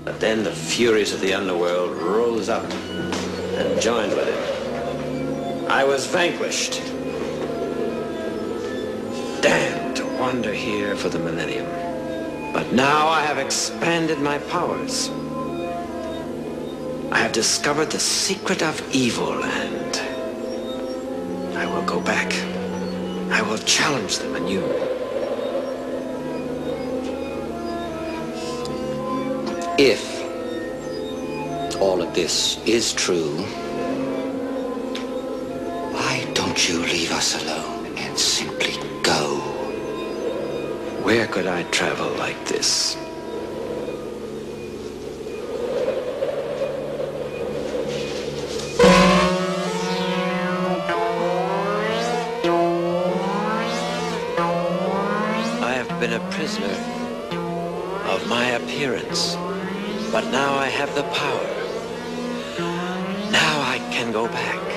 But then the furies of the underworld rose up and joined with it. I was vanquished. Damned to wander here for the millennium. But now I have expanded my powers. I have discovered the secret of evil, and I will go back. I will challenge them anew. If all of this is true, why don't you leave us alone and simply go? Where could I travel like this? I have been a prisoner of my appearance, but now I have the power. Now I can go back.